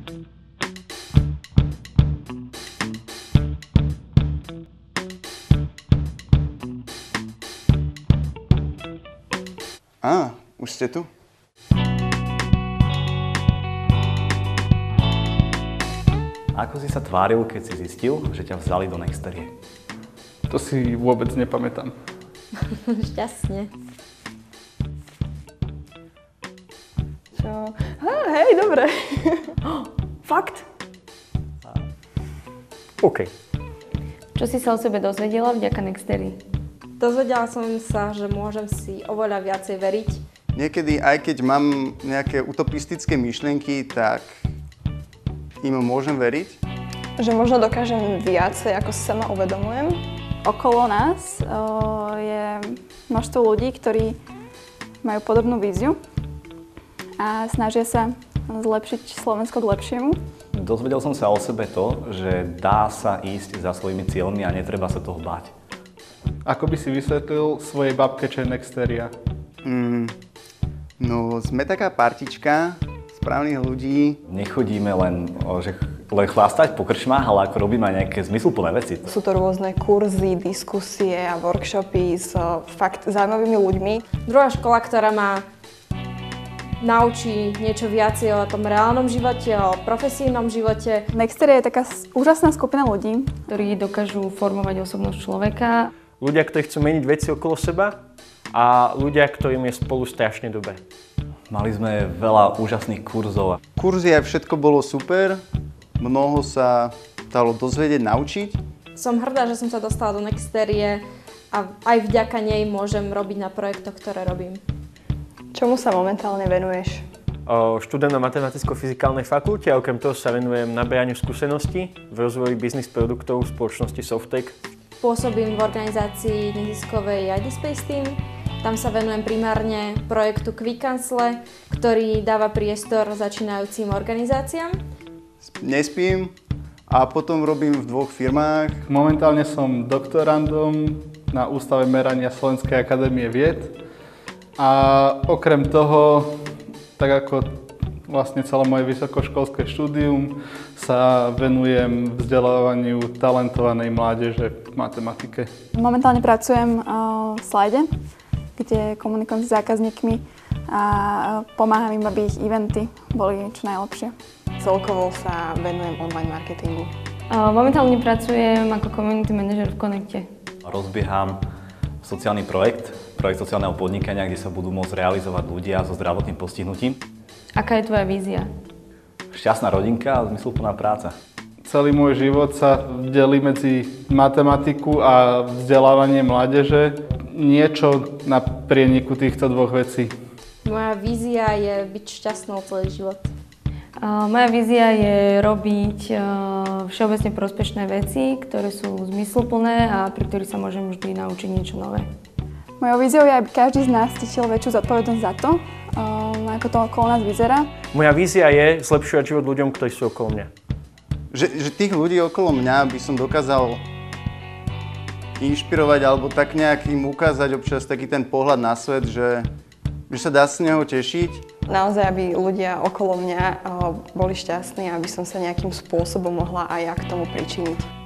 Už ste tu? Ako si sa tváril, keď si zistil, že ťa vzali do Nexterie? To si vôbec nepamätám. Šťastne. Čo? Hej, dobre. Fakt? OK. Čo si sa o sebe dozvedela vďaka Nexterii? Dozvedela som sa, že môžem si oveľa viacej veriť. Niekedy, aj keď mám nejaké utopistické myšlienky, tak im môžem veriť. Že možno dokážem viacej, ako si sama uvedomujem. Okolo nás je množstvo ľudí, ktorí majú podobnú víziu a snažia sa zlepšiť Slovensko k lepšiemu. Dozvedel som sa o sebe to, že dá sa ísť za svojimi cieľmi a netreba sa toho báť. Ako by si vysvetlil svojej babke, čo je Nexteria? No, sme taká partička správnych ľudí. Nechodíme len chlastať po krčmách, ale ako robíme aj nejaké zmysluplné veci. Sú to rôzne kurzy, diskusie a workshopy s fakt zaujímavými ľuďmi. Druhá škola, ktorá ma naučí niečo viacej o tom reálnom živote, o profesijnom živote. Nexteria je taká úžasná skupina ľudí, Ktorí dokážu formovať osobnosť človeka. Ľudia, ktorí chcú meniť veci okolo seba a ľudia, ktorým je spolu strašne dobre. Mali sme veľa úžasných kurzov. Kurzy aj všetko bolo super, mnoho sa dalo dozvedieť, naučiť. Som hrdá, že som sa dostala do Nexterie a aj vďaka nej môžem robiť na projektoch, ktoré robím. Čomu sa momentálne venuješ? Študent na Matematicko-fyzikálnej fakulte a okrem toho sa venujem naberaniu skúseností v rozvoji biznis produktov spoločnosti Softec. Pôsobím v organizácii neziskovej ID Space Team. Tam sa venujem primárne projektu Quicancele, ktorý dáva priestor začínajúcim organizáciám. Nespím a potom robím v 2 firmách. Momentálne som doktorandom na Ústave merania Slovenskej akadémie vied. A okrem toho, tak ako vlastne celé moje vysokoškolské štúdium, sa venujem vzdelávaniu talentovanej mládeže v matematike. Momentálne pracujem v Slide, kde komunikujem s zákazníkmi a pomáham im, aby ich eventy boli čo najlepšie. Celkovo sa venujem online marketingu. Momentálne pracujem ako community manager v Connecte. Rozbieham sociálny projekt sociálneho podnikania, kde sa budú môcť realizovať ľudia so zdravotným postihnutím. Aká je tvoja vízia? Šťastná rodinka a zmysluplná práca. Celý môj život sa delí medzi matematiku a vzdelávanie mládeže. Niečo na prieniku týchto 2 vecí. Moja vízia je byť šťastnou celý život. Moja vízia je robiť všeobecne prospešné veci, ktoré sú zmysluplné a pri ktorých sa môžem vždy naučiť niečo nové. Mojou víziou je, aby každý z nás cítil väčšiu zodpovednosť za to, ako to okolo nás vyzerá. Moja vízia je zlepšovať život ľuďom, ktorí sú okolo mňa. Že tých ľudí okolo mňa by som dokázal inšpirovať alebo tak nejak im ukázať občas taký ten pohľad na svet, že sa dá z neho tešiť. Naozaj, aby ľudia okolo mňa boli šťastní, aby som sa nejakým spôsobom mohla aj ja k tomu pričiniť.